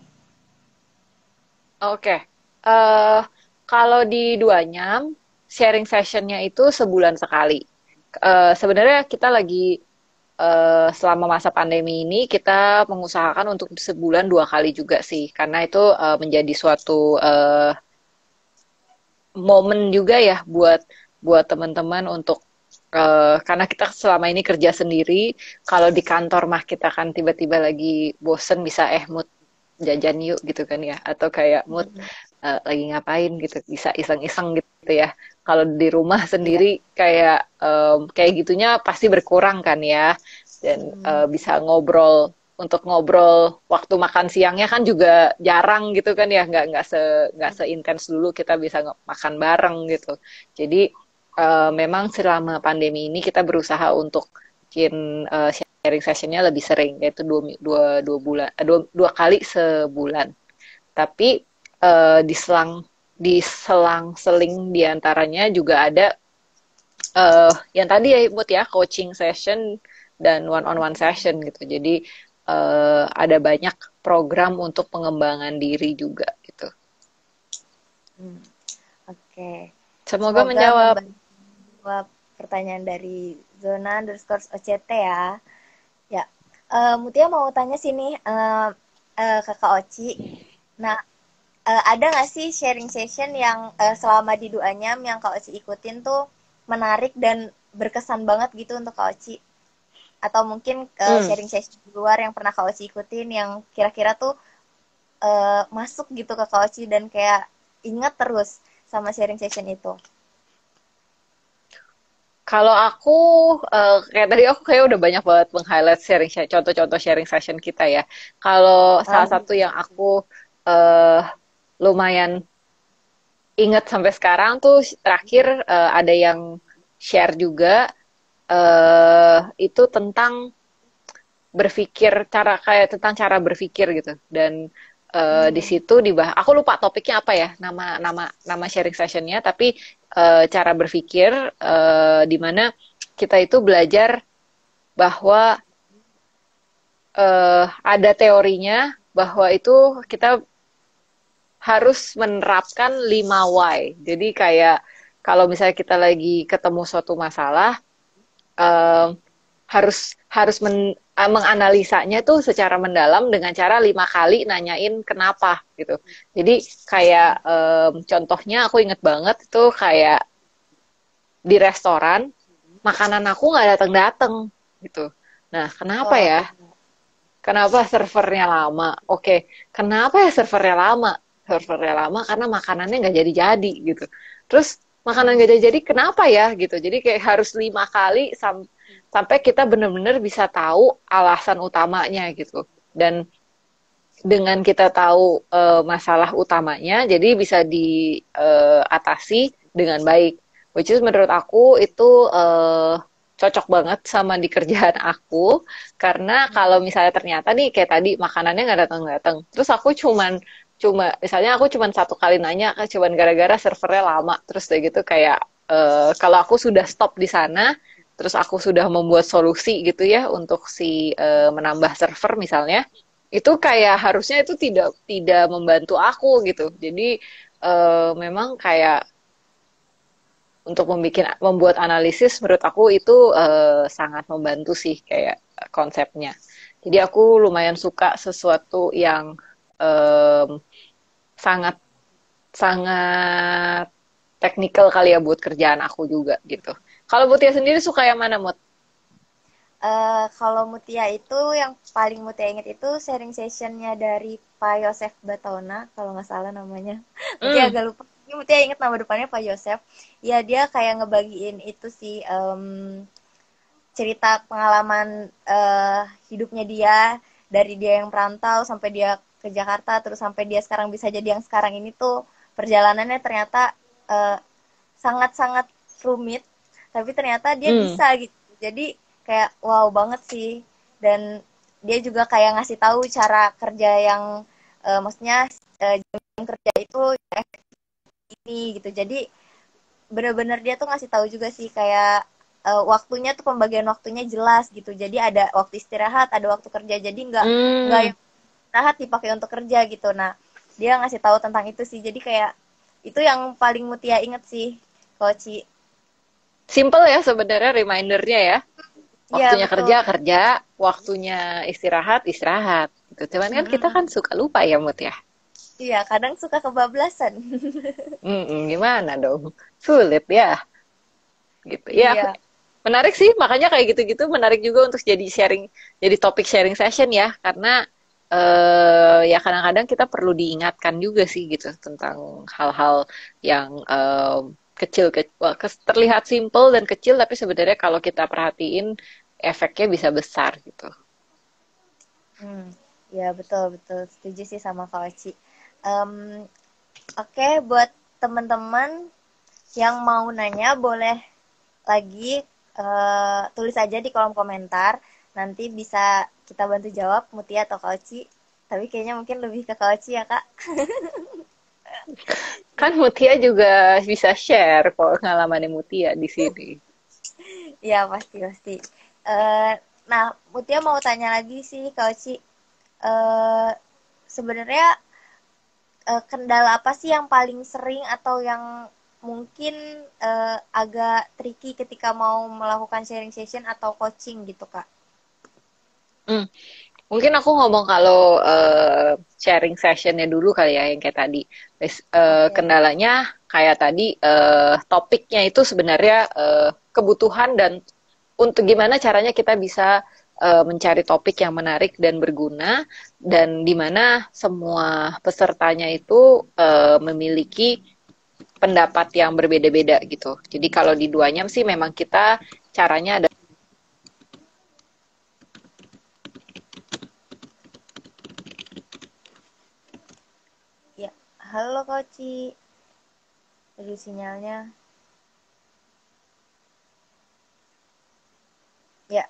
Oke. eh Kalau di Duanyam, sharing sessionnya itu sebulan sekali. Sebenarnya kita lagi selama masa pandemi ini kita mengusahakan untuk sebulan 2 kali juga sih, karena itu menjadi suatu momen juga ya buat buat teman-teman untuk karena kita selama ini kerja sendiri, kalau di kantor mah kita kan tiba-tiba lagi bosen bisa mood jajan yuk gitu kan ya, atau kayak mood Mm-mm. lagi ngapain gitu bisa iseng-iseng gitu ya. Kalau di rumah Iya. sendiri kayak kayak gitunya pasti berkurang kan ya, dan Mm. bisa ngobrol, untuk ngobrol waktu makan siangnya kan juga jarang gitu kan ya, nggak seintens dulu kita bisa makan bareng gitu. Jadi memang selama pandemi ini kita berusaha untuk bikin sharing sessionnya lebih sering, yaitu dua bulan, dua kali sebulan. Tapi di selang-seling diantaranya juga ada yang tadi ya Mut ya, coaching session dan one on one session gitu. Jadi ada banyak program untuk pengembangan diri juga gitu. Hmm, oke. Semoga Semoga menjawab. membantu jawab pertanyaan dari Zona underscore OCT ya. Ya, Mutia mau tanya sini, Kakak Oci. Nah, ada nggak sih sharing session yang selama di Duanyam yang Kak Oci ikutin tuh menarik dan berkesan banget gitu untuk Kak Oci? Atau mungkin Hmm. sharing session di luar yang pernah Kak Oci ikutin yang kira-kira tuh masuk gitu ke Kak Oci dan kayak inget terus sama sharing session itu? Kalau aku kayak tadi aku kayak udah banyak banget meng-highlight contoh-contoh sharing session kita ya. Kalau salah Um, satu yang aku eh, lumayan ingat sampai sekarang tuh terakhir ada yang share juga itu tentang berpikir, tentang cara berpikir gitu. Dan di hmm, situ dibahas, aku lupa topiknya apa ya, nama nama nama sharing sessionnya, tapi cara berpikir di mana kita itu belajar bahwa ada teorinya bahwa itu kita harus menerapkan 5 why. Jadi kayak kalau misalnya kita lagi ketemu suatu masalah, eh, harus harus menganalisanya tuh secara mendalam dengan cara 5 kali nanyain kenapa gitu. Jadi kayak contohnya aku inget banget itu kayak di restoran makanan aku nggak datang-datang gitu. Nah, kenapa wah, ya? Kenapa servernya lama? Oke, kenapa ya servernya lama? Servernya lama karena makanannya nggak jadi-jadi gitu. Terus makanan nggak jadi-jadi kenapa ya gitu. Jadi kayak harus 5 kali sampai kita benar-benar bisa tahu alasan utamanya gitu. Dan dengan kita tahu masalah utamanya, jadi bisa diatasi dengan baik. Which is menurut aku itu cocok banget sama di kerjaan aku, karena kalau misalnya ternyata nih kayak tadi makanannya nggak datang-datang, terus aku cuma misalnya aku cuma 1 kali nanya, cuman gara-gara servernya lama, terus kayak gitu kayak kalau aku sudah stop di sana, terus aku sudah membuat solusi gitu ya untuk si menambah server misalnya, itu kayak harusnya itu tidak tidak membantu aku gitu. Jadi memang kayak untuk membuat analisis menurut aku itu sangat membantu sih kayak konsepnya. Jadi aku lumayan suka sesuatu yang em, sangat sangat teknikal kali ya buat kerjaan aku juga gitu. Kalau Mutia sendiri suka yang mana, Mut? Kalau Mutia itu yang paling Mutia ingat itu sharing sessionnya dari Pak Yosef Batona, kalau nggak salah namanya. Mutia Hmm, agak lupa. Ini Mutia ingat nama depannya Pak Yosef. Ya dia kayak ngebagiin itu sih, cerita pengalaman hidupnya dia dari dia yang perantau sampai dia ke Jakarta, terus sampai dia sekarang bisa jadi yang sekarang ini tuh perjalanannya ternyata eh, sangat-sangat rumit, tapi ternyata dia hmm, bisa gitu. Jadi kayak wow banget sih. Dan dia juga kayak ngasih tahu cara kerja yang maksudnya jam kerja itu ini gitu. Jadi bener-bener dia tuh ngasih tahu juga sih kayak waktunya tuh pembagian waktunya jelas gitu. Jadi ada waktu istirahat, ada waktu kerja. Jadi nggak hmm. yang istirahat dipakai untuk kerja gitu. Nah, dia ngasih tahu tentang itu sih. Jadi kayak itu yang paling Mutia inget sih, Koci. Simple ya sebenarnya remindernya ya. Iya, Waktunya betul. kerja kerja, waktunya istirahat istirahat. Gitu. Cuman kan kita kan Mm-mm. suka lupa ya Mut ya. Iya, kadang suka kebablasan. Gimana dong? Sulit ya, gitu. Ya, Iya. menarik sih. Makanya kayak gitu-gitu menarik juga untuk jadi sharing, jadi topik sharing session ya. Karena ya kadang-kadang kita perlu diingatkan juga sih gitu tentang hal-hal yang kecil, terlihat simple dan kecil, tapi sebenarnya kalau kita perhatiin efeknya bisa besar gitu. Hmm. Ya, betul, betul. Setuju sih sama Kak Oci. Em, Oke, buat teman-teman yang mau nanya boleh lagi tulis aja di kolom komentar. Nanti bisa kita bantu jawab Mutia atau Kak Oci. Tapi kayaknya mungkin lebih ke Kak Oci ya, Kak. Kan Mutia juga bisa share kok pengalamannya Mutia di sini. Iya, pasti pasti. Eh, nah, Mutia mau tanya lagi sih Kak Oci. Eh, Sebenarnya kendala apa sih yang paling sering atau yang mungkin agak tricky ketika mau melakukan sharing session atau coaching gitu, Kak? Hmm. Mungkin aku ngomong kalau sharing sessionnya dulu kali ya yang kayak tadi. Oke. Kendalanya kayak tadi topiknya itu sebenarnya kebutuhan dan untuk gimana caranya kita bisa mencari topik yang menarik dan berguna dan di mana semua pesertanya itu memiliki pendapat yang berbeda-beda gitu. Jadi kalau di duanya sih memang kita caranya ada. Ya, halo Koci. Tadi sinyalnya. Ya,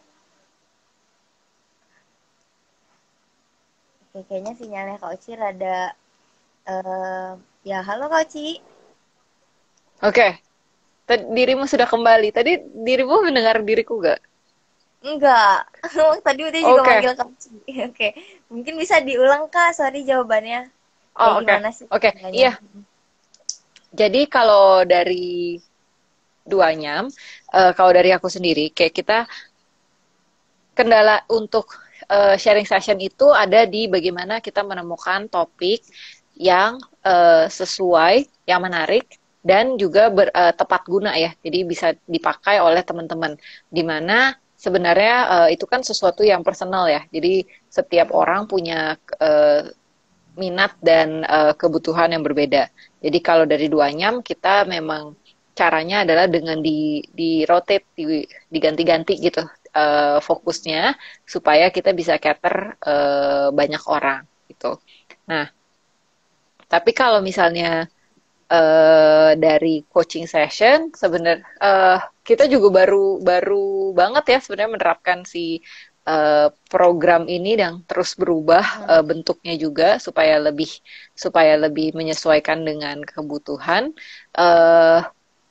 oke, kayaknya sinyalnya Kak Oci rada ya, halo Kak Oci. Oke, dirimu sudah kembali. Tadi dirimu mendengar diriku gak? Enggak. Tadi udah juga Oke. manggil Kak Oci. Oke. Mungkin bisa diulang Kak, sorry jawabannya. Kayak Oh, oke. gimana sih Oke. caranya? Iya. Jadi kalau dari duanyam, kalau dari aku sendiri, kayak kita kendala untuk sharing session itu ada di bagaimana kita menemukan topik yang sesuai, yang menarik, dan juga tepat guna ya. Jadi bisa dipakai oleh teman-teman. Di mana sebenarnya itu kan sesuatu yang personal ya. Jadi setiap Mm-mm. orang punya minat dan kebutuhan yang berbeda. Jadi kalau dari duanyam kita memang caranya adalah dengan di rotate, diganti-ganti gitu fokusnya supaya kita bisa cater banyak orang gitu. Nah, tapi kalau misalnya dari coaching session sebenarnya kita juga baru baru banget ya sebenarnya menerapkan si program ini dan terus berubah Mm-mm. bentuknya juga supaya lebih menyesuaikan dengan kebutuhan. Eh,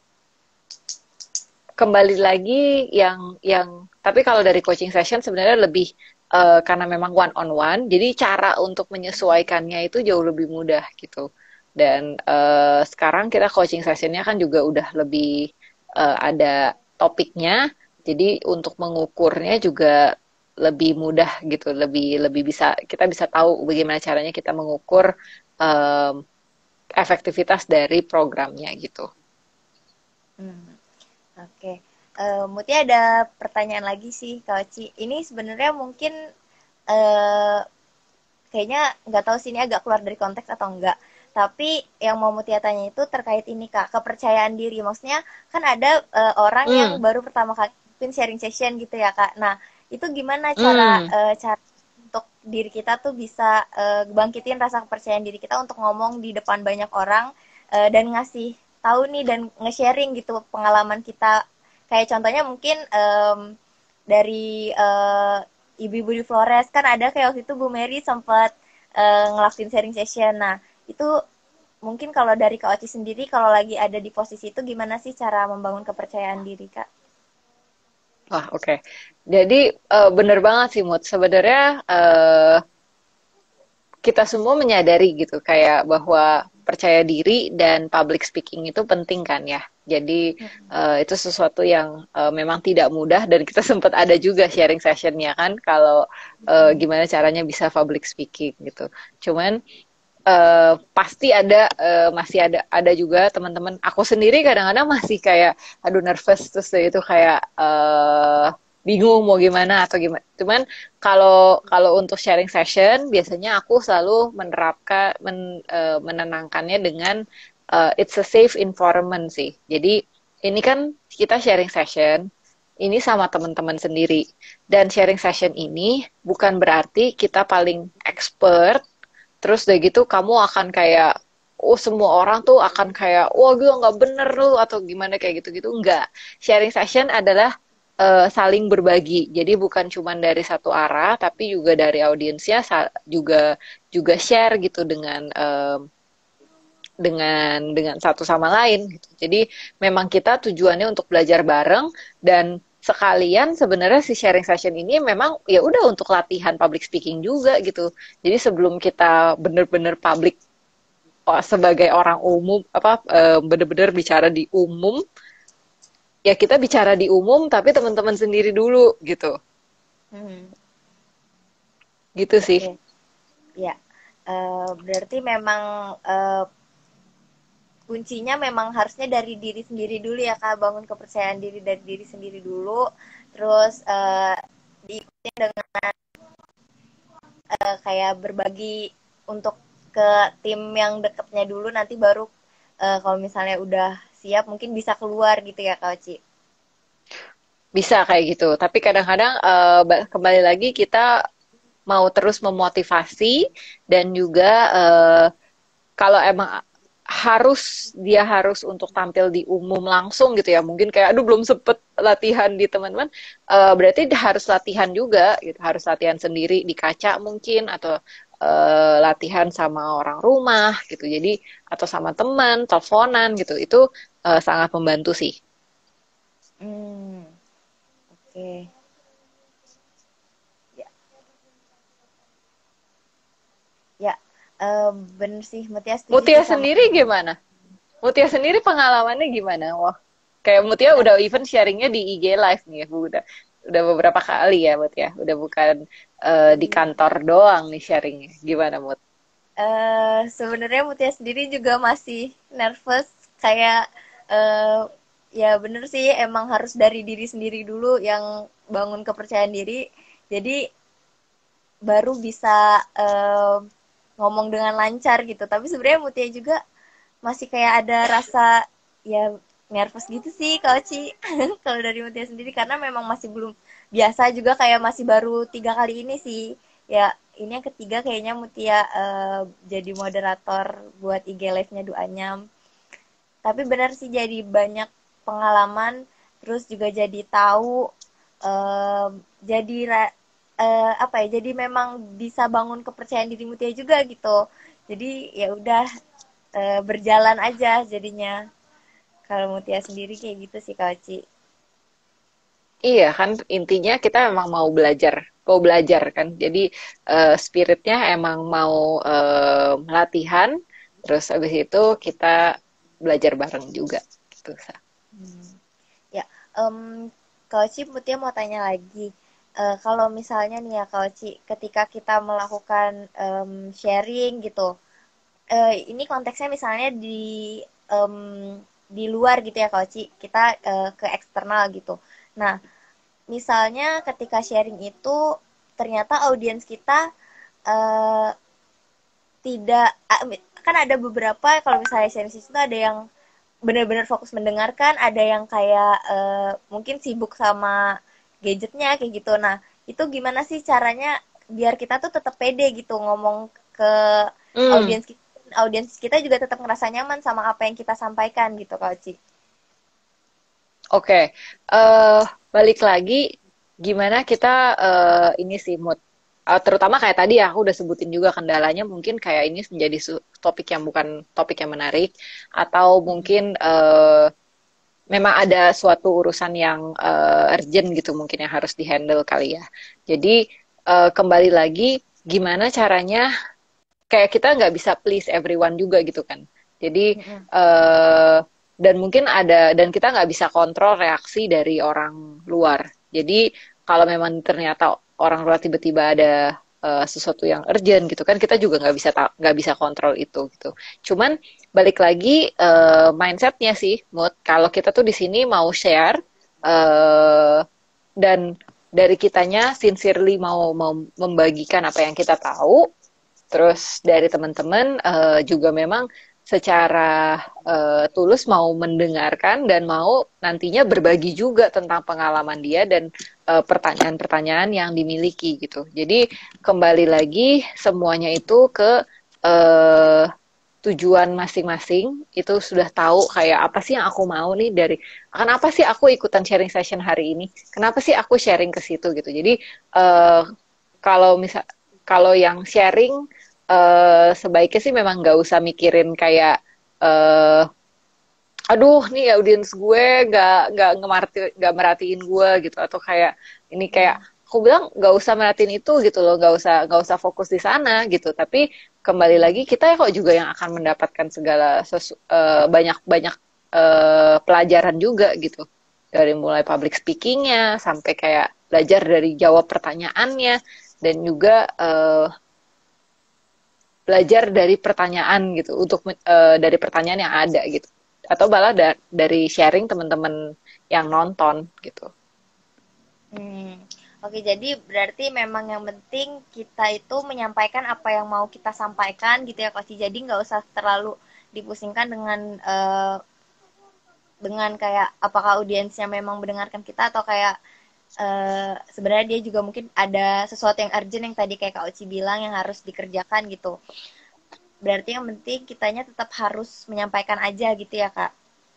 Kembali lagi yang tapi kalau dari coaching session sebenarnya lebih karena memang one on one, jadi cara untuk menyesuaikannya itu jauh lebih mudah gitu. Dan sekarang kita coaching sessionnya kan juga udah lebih ada topiknya, jadi untuk mengukurnya juga lebih mudah gitu, lebih lebih bisa kita bisa tahu bagaimana caranya kita mengukur um, efektivitas dari programnya gitu. Hmm. Oke. Mutia ada pertanyaan lagi sih Kak Oci. Ini sebenarnya mungkin eh, kayaknya nggak tahu sih ini agak keluar dari konteks atau enggak. Tapi yang mau Mutia tanya itu terkait ini Kak, kepercayaan diri. Maksudnya kan ada orang yang Hmm, baru pertama kali mungkin sharing session gitu ya Kak. Nah, itu gimana hmm. cara untuk diri kita tuh bisa bangkitin rasa kepercayaan diri kita untuk ngomong di depan banyak orang dan ngasih tahu nih dan nge-sharing gitu pengalaman kita. Kayak contohnya mungkin dari ibu-ibu di Flores kan ada kayak waktu itu Bu Mary sempat ngelakuin sharing session. Nah, itu mungkin kalau dari Kak Oci sendiri kalau lagi ada di posisi itu gimana sih cara membangun kepercayaan diri, Kak? Wah, oke. Jadi bener banget sih, Mut. Sebenarnya kita semua menyadari gitu, kayak bahwa percaya diri dan public speaking itu penting kan ya. Jadi itu sesuatu yang memang tidak mudah dan kita sempat ada juga sharing sessionnya kan kalau gimana caranya bisa public speaking gitu. Cuman pasti ada masih ada juga teman-teman aku sendiri kadang-kadang masih kayak aduh nervous terus itu kayak bingung mau gimana atau gimana. Cuman kalau kalau untuk sharing session biasanya aku selalu menerapkan menenangkannya dengan it's a safe environment sih. Jadi ini kan kita sharing session ini sama teman-teman sendiri dan sharing session ini bukan berarti kita paling expert. Terus udah gitu kamu akan kayak, oh semua orang tuh akan kayak, wah gue nggak bener lu atau gimana kayak gitu-gitu. Enggak. Sharing session adalah saling berbagi. Jadi bukan cuma dari satu arah, tapi juga dari audiensnya juga juga share gitu dengan satu sama lain. Gitu. Jadi memang kita tujuannya untuk belajar bareng dan sekalian sebenarnya si sharing session ini memang ya udah untuk latihan public speaking juga gitu. Jadi sebelum kita bener-bener public sebagai orang umum apa bener-bener bicara di umum ya kita bicara di umum tapi teman-teman sendiri dulu gitu. Hmm. Gitu sih. Oke, ya. Berarti memang kuncinya memang harusnya dari diri sendiri dulu ya Kak, bangun kepercayaan diri dari diri sendiri dulu, terus diikuti dengan kayak berbagi untuk ke tim yang dekatnya dulu, nanti baru kalau misalnya udah siap mungkin bisa keluar gitu ya Kak Oci. Bisa kayak gitu. Tapi kadang-kadang kembali lagi kita mau terus memotivasi dan juga kalau emang dia harus untuk tampil di umum langsung gitu ya mungkin kayak aduh belum sempet latihan di teman-teman berarti harus latihan juga gitu harus latihan sendiri di kaca mungkin atau latihan sama orang rumah gitu jadi atau sama teman teleponan gitu itu sangat membantu sih. Hmm, oke. Ya, ya, bener sih, Mutia setuju Mutia sih sama. sendiri gimana? Mutia sendiri pengalamannya gimana? Wah, kayak Mutia udah even sharingnya di IG Live nih, Bu. Udah beberapa kali ya, Mutia. Udah bukan di kantor doang nih sharingnya. Gimana, Mut? Sebenarnya Mutia sendiri juga masih nervous, kayak eh, ya bener sih emang harus dari diri sendiri dulu yang bangun kepercayaan diri, jadi baru bisa ngomong dengan lancar gitu. Tapi sebenarnya Mutia juga masih kayak ada rasa ya nervous gitu sih kalau Ci. Kalau dari Mutia sendiri karena memang masih belum biasa juga, kayak masih baru 3 kali ini sih. Ya ini yang ketiga kayaknya Mutia jadi moderator buat IG Live-nya Duanyam. Tapi benar sih jadi banyak pengalaman, terus juga jadi tahu, jadi apa ya, jadi memang bisa bangun kepercayaan diri Mutia juga gitu. Jadi ya udah, berjalan aja jadinya. Kalau Mutia sendiri kayak gitu sih Kak Ci. Iya kan, intinya kita memang mau belajar kan. Jadi spiritnya emang mau latihan, terus habis itu kita belajar bareng juga. Gitu, Sa. Hmm. Ya, Kak Ci, Mutia mau tanya lagi. Kalau misalnya nih ya Kak Ci, ketika kita melakukan sharing gitu, ini konteksnya misalnya em, di luar gitu ya Kak Ci, kita ke eksternal gitu. Nah, misalnya ketika sharing itu ternyata audiens kita eh, tidak, kan ada beberapa kalau misalnya sharing itu ada yang benar-benar fokus mendengarkan, ada yang kayak mungkin sibuk sama gadgetnya kayak gitu. Nah, itu gimana sih caranya biar kita tuh tetap pede gitu ngomong ke Hmm, audiens kita, audiens kita juga tetap ngerasa nyaman sama apa yang kita sampaikan gitu Kak Ci. oke. Balik lagi, gimana kita ini sih mood. Terutama kayak tadi ya, aku udah sebutin juga kendalanya mungkin kayak ini menjadi topik yang bukan topik yang menarik, atau mungkin memang ada suatu urusan yang urgent gitu mungkin yang harus dihandle kali ya. Jadi kembali lagi, gimana caranya kayak kita nggak bisa please everyone juga gitu kan. Jadi Mm-mm. dan mungkin ada dan kita nggak bisa kontrol reaksi dari orang luar. Jadi kalau memang ternyata orang luar tiba-tiba ada sesuatu yang urgent gitu kan, kita juga nggak bisa kontrol itu gitu. Cuman balik lagi mindsetnya sih, Mood. Kalau kita tuh di sini mau share dan dari kitanya sincerely mau membagikan apa yang kita tahu. Terus dari teman-teman juga memang secara tulus mau mendengarkan dan mau nantinya berbagi juga tentang pengalaman dia dan pertanyaan-pertanyaan yang dimiliki gitu. Jadi kembali lagi semuanya itu ke uh, tujuan masing-masing, itu sudah tahu kayak apa sih yang aku mau nih dari, kenapa sih aku ikutan sharing session hari ini, kenapa sih aku sharing ke situ gitu. Jadi uh, kalau misal kalau yang sharing sebaiknya sih memang nggak usah mikirin kayak uh, aduh nih audiens gue nggak merhatiin gue gitu, atau kayak ini kayak Hmm. aku bilang nggak usah merhatiin itu gitu loh, nggak usah fokus di sana gitu. Tapi kembali lagi kita kok juga yang akan mendapatkan segala banyak banyak pelajaran juga gitu, dari mulai public speakingnya sampai kayak belajar dari jawab pertanyaannya, dan juga belajar dari pertanyaan gitu, untuk dari pertanyaan yang ada gitu, atau malah dari sharing teman-teman yang nonton gitu. Hmm. Oke, jadi berarti memang yang penting kita itu menyampaikan apa yang mau kita sampaikan gitu ya, Coach. Jadi nggak usah terlalu dipusingkan dengan kayak apakah audiensnya memang mendengarkan kita atau kayak sebenarnya dia juga mungkin ada sesuatu yang urgent yang tadi kayak Kak Oci bilang yang harus dikerjakan gitu. Berarti yang penting kitanya tetap harus menyampaikan aja gitu ya, Kak.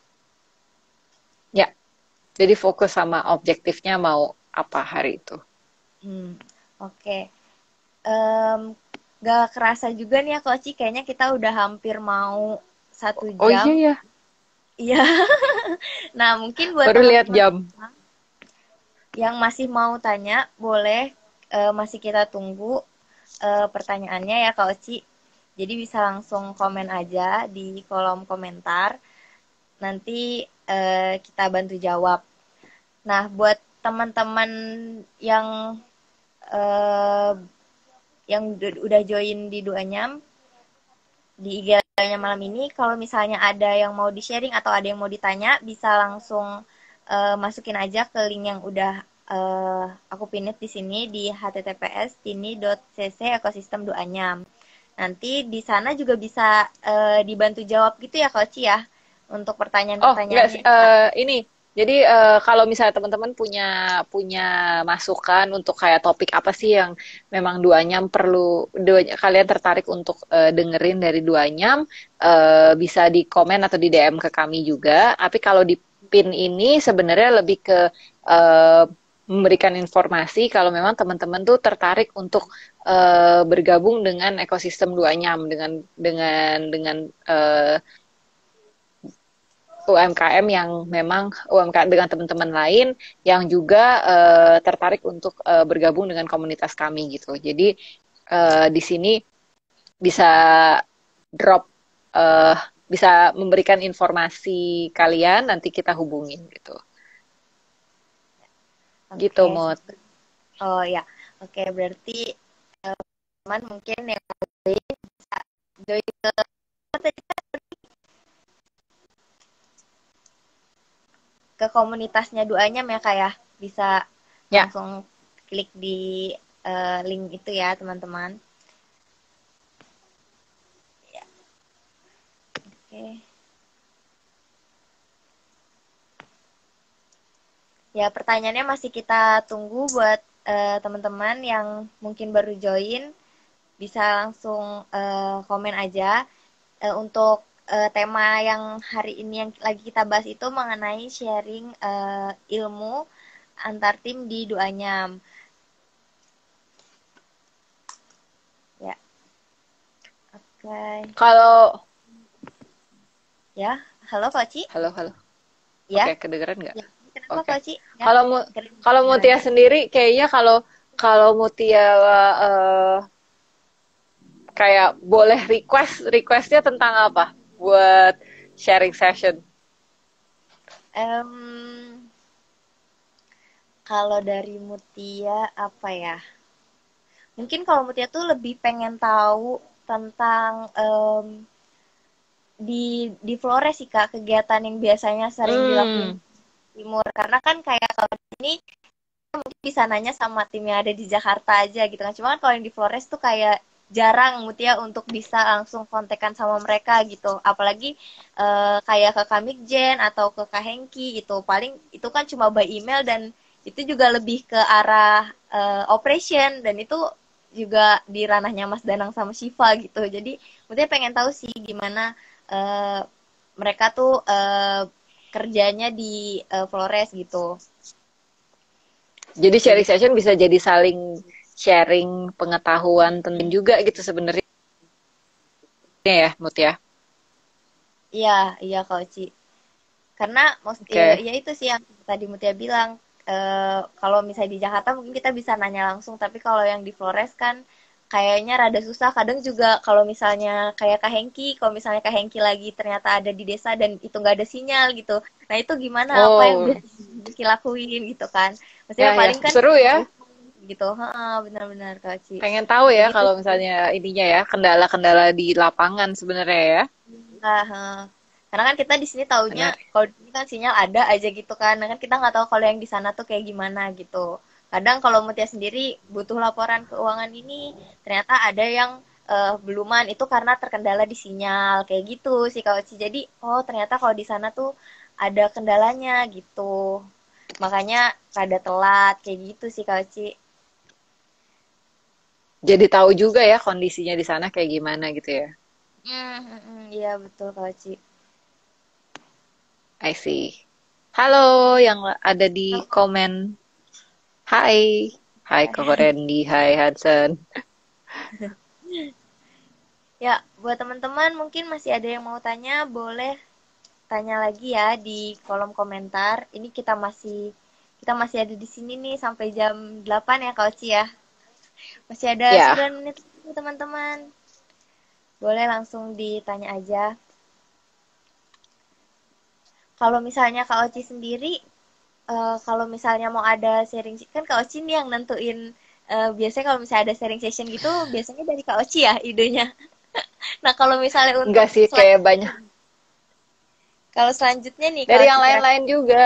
Ya, jadi fokus sama objektifnya mau apa hari itu. Hmm, oke. Em, gak kerasa juga nih ya, Kak Oci. Kayaknya kita udah hampir mau 1 jam. Iya ya, Iya. Nah, mungkin buat baru lihat teman-teman jam. yang masih mau tanya, boleh masih kita tunggu pertanyaannya ya, Kak Oci. Jadi bisa langsung komen aja di kolom komentar. Nanti kita bantu jawab. Nah, buat teman-teman yang eh, udah join di Duanyam di IG-nya malam ini, kalau misalnya ada yang mau di-sharing atau ada yang mau ditanya, bisa langsung masukin aja ke link yang udah aku pinit di sini di https://tini.cc ekosistem Duanyam. Nanti di sana juga bisa dibantu jawab gitu ya, Coach ya, untuk Oh, enggak pertanyaan-pertanyaannya. sih. Ini. Jadi kalau misalnya teman-teman punya punya masukan untuk kayak topik apa sih yang memang Duanyam perlu, kalian tertarik untuk dengerin dari Duanyam, bisa di komen atau di DM ke kami juga. Tapi kalau di pin ini sebenarnya lebih ke eh, memberikan informasi kalau memang teman-teman tuh tertarik untuk bergabung dengan ekosistem Duanyam, dengan UMKM yang memang UMKM dengan teman-teman lain yang juga tertarik untuk bergabung dengan komunitas kami gitu. Jadi di sini bisa drop, uh, bisa memberikan informasi kalian, nanti kita hubungin gitu. Gitu, Oke, Mut. oh ya, oke berarti teman mungkin yang join ke komunitasnya Duanyam ya, kayak bisa Ya, langsung klik di link itu ya, teman-teman. Ya, oke. Ya, pertanyaannya masih kita tunggu buat teman-teman yang mungkin baru join, bisa langsung komen aja. Untuk tema yang hari ini yang lagi kita bahas itu mengenai sharing ilmu antar tim di Duanyam. Ya, oke. kalau Ya, halo Kak Ci. halo halo. Oke, Ya, kedengeran nggak? ya. Kenapa Oke. Kak Ci? Ya, Kalau kalau kedengeran. Mutia sendiri kayaknya kalau kalau Mutia kayak boleh requestnya tentang apa? buat sharing session? Em, Kalau dari Mutia apa ya? Mungkin kalau Mutia tuh lebih pengen tahu tentang di Flores sih Kak, kegiatan yang biasanya sering dilakuin Hmm, Timur. Karena kan kayak kalau di sini mungkin bisa nanya sama tim yang ada di Jakarta aja gitu kan. Cuma kan kalau yang di Flores tuh kayak jarang Mutia untuk bisa langsung kontekan sama mereka gitu. Apalagi kayak ke Kamikjen atau ke Kak Hengki gitu. Paling itu kan cuma by email dan itu juga lebih ke arah operation dan itu juga di ranahnya Mas Danang sama Shiva gitu. Jadi Mutia pengen tahu sih gimana eh, mereka tuh kerjanya di Flores gitu. jadi Kayak sharing gitu. session bisa jadi saling sharing pengetahuan tentang juga gitu sebenarnya ya, Mut ya. Iya, iya Kak Oci. Karena ya, Oke. ya itu sih yang tadi Mutia bilang. Kalau misalnya di Jakarta mungkin kita bisa nanya langsung, tapi kalau yang di Flores kan kayaknya rada susah. Kadang juga kalau misalnya kayak Kak Hengki, kalau misalnya Kak Hengki lagi ternyata ada di desa dan itu nggak ada sinyal gitu. Nah itu gimana? Apa yang Oh, biasa Hengki lakuin gitu kan? Maksudnya ya ya, paling kan seru ya. gitu. Heeh, benar-benar Kak Oci. Pengen tahu ya Kayak gitu kalau sih. misalnya ininya ya, kendala-kendala di lapangan sebenarnya ya. Nah, karena kan kita di sini taunya Benar. kalau di sini kan sinyal ada aja gitu kan. Nah, kan kita nggak tahu kalau yang di sana tuh kayak gimana gitu. Kadang kalau Mutia sendiri butuh laporan keuangan ini, ternyata ada yang beluman itu karena terkendala di sinyal kayak gitu sih Kak Oci. Jadi, oh ternyata kalau di sana tuh ada kendalanya gitu. Makanya rada telat kayak gitu sih Kak Oci. Jadi tahu juga ya kondisinya di sana kayak gimana gitu ya. Iya betul Kak Oci. I see. Halo yang ada di komen. Hai. Hai Koko Randy, hai Hudson. Ya, buat teman-teman mungkin masih ada yang mau tanya, boleh tanya lagi ya di kolom komentar. Ini kita masih ada di sini nih sampai jam 8 ya Kak Oci ya. Masih ada Ya, 9 menit lagi, teman-teman. Boleh langsung ditanya aja. Kalau misalnya Kak Oci sendiri, kalau misalnya mau ada sharing, kan Kak Oci nih yang nentuin, biasanya kalau misalnya ada sharing session gitu, biasanya dari Kak Oci ya idenya. Nah, kalau misalnya untuk enggak sih kayak banyak kalau selanjutnya nih Kak dari Oci yang kira-kira. lain-lain juga.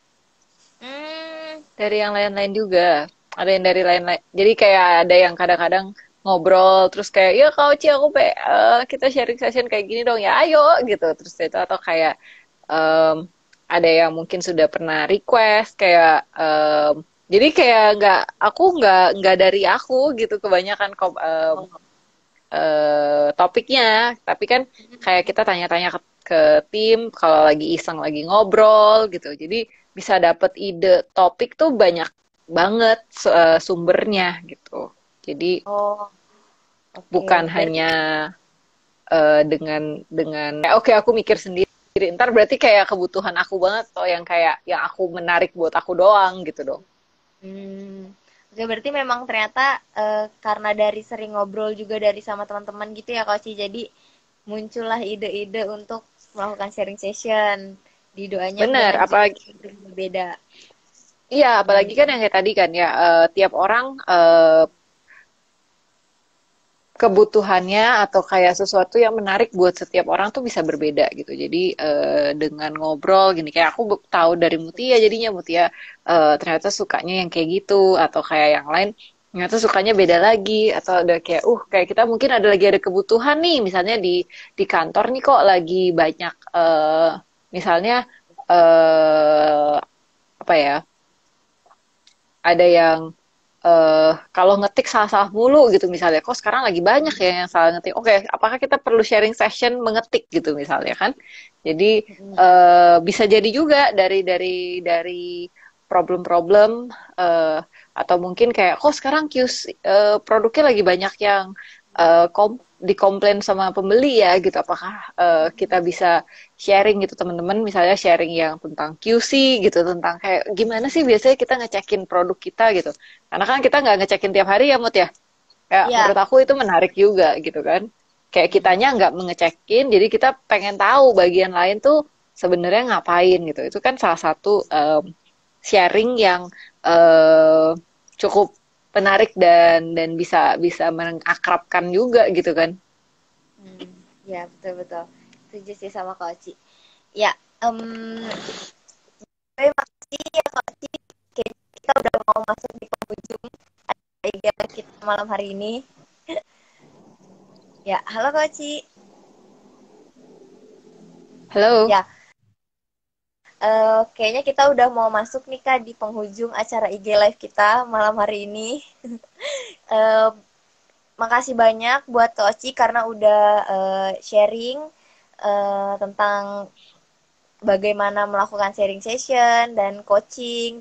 Hmm, Dari yang lain-lain juga. Ada yang dari lain-lain. Jadi kayak ada yang kadang-kadang ngobrol terus kayak ya kau Ci aku kita sharing session kayak gini dong ya ayo gitu terus itu atau kayak em, ada yang mungkin sudah pernah request kayak jadi kayak nggak dari aku gitu kebanyakan topiknya tapi kan kayak kita tanya-tanya ke tim kalau lagi iseng lagi ngobrol gitu jadi bisa dapet ide topik tuh banyak banget sumbernya gitu jadi oh, oke. bukan Berarti hanya dengan oke aku mikir sendiri ntar berarti kayak kebutuhan aku banget atau yang kayak yang aku menarik buat aku doang gitu dong. hmm, oke berarti memang ternyata karena dari sering ngobrol juga dari sama teman-teman gitu ya Kak Oci, jadi muncullah ide-ide untuk melakukan sharing session di doanya Bener, dengan apalagi judul yang berbeda. iya apalagi kan Hmm. yang kayak tadi kan ya tiap orang kebutuhannya atau kayak sesuatu yang menarik buat setiap orang tuh bisa berbeda gitu. Jadi dengan ngobrol gini kayak aku tahu dari Mutia jadinya Mutia ternyata sukanya yang kayak gitu atau kayak yang lain ternyata sukanya beda lagi atau ada kayak kayak kita mungkin ada lagi ada kebutuhan nih misalnya di kantor nih kok lagi banyak misalnya eh apa ya ada yang kalau ngetik salah-salah mulu gitu misalnya, kok sekarang lagi banyak ya yang salah ngetik. Oke, apakah kita perlu sharing session mengetik gitu misalnya kan? Jadi bisa jadi juga dari problem-problem uh, atau mungkin kayak kok sekarang QC produknya lagi banyak yang dikomplain sama pembeli ya gitu. Apakah kita bisa sharing gitu teman-teman misalnya sharing yang tentang QC gitu tentang kayak gimana sih biasanya kita ngecekin produk kita gitu karena kan kita nggak ngecekin tiap hari ya Mut ya kayak Iya, menurut aku itu menarik juga gitu kan kayak kitanya nggak mengecekin, jadi kita pengen tahu bagian lain tuh sebenarnya ngapain gitu. Itu kan salah satu sharing yang cukup menarik dan bisa bisa mengakrabkan juga gitu kan. Hmm, ya betul betul. Setuju sih sama Kak Oci. Ya, terima kasih ya Kak Oci. Kayaknya kita udah mau masuk di penghujung acara kita malam hari ini. Ya, halo Kak Oci. Halo. Ya, kayaknya kita udah mau masuk nih Kak di penghujung acara IG Live kita malam hari ini. Eh, Makasih banyak buat Kak Oci karena udah sharing tentang bagaimana melakukan sharing session dan coaching.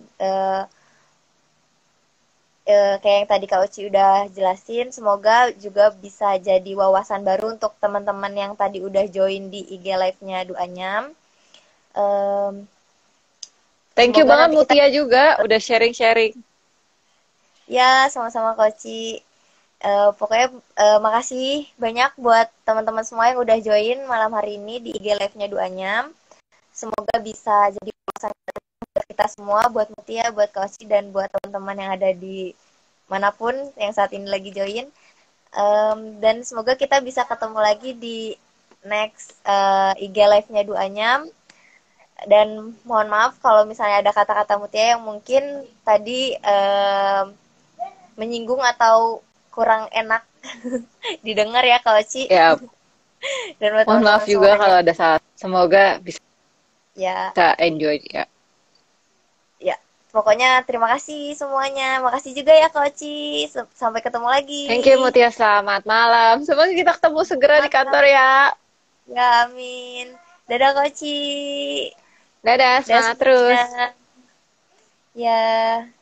Kayak yang tadi Kak Oci udah jelasin, semoga juga bisa jadi wawasan baru untuk teman-teman yang tadi udah join di IG Live-nya Duanyam. Um, Thank you Semoga banget nanti kita Mutia juga udah sharing-sharing. ya sama-sama Kak Oci. Pokoknya makasih banyak buat teman-teman semua yang udah join malam hari ini di IG Live-nya Duanyam. Semoga bisa jadi wawasan buat kita semua, buat Mutia, buat Kak Oci, dan buat teman-teman yang ada di manapun yang saat ini lagi join. Dan semoga kita bisa ketemu lagi di next IG Live-nya Duanyam. Dan mohon maaf kalau misalnya ada kata-kata Mutia yang mungkin tadi menyinggung atau kurang enak didengar ya Kak Oci Ya, dan buat mohon maaf teman-teman juga semuanya. kalau ada salah. Semoga bisa Ya, enjoy ya. ya. Pokoknya terima kasih semuanya. Makasih juga ya Kak Oci. Sampai ketemu lagi. Thank you Mutia, selamat malam. Semoga kita ketemu segera di kantor ya. Ya, amin. Dadah Kak Oci. Dadah, Dadah semangat terus. semuanya. Ya.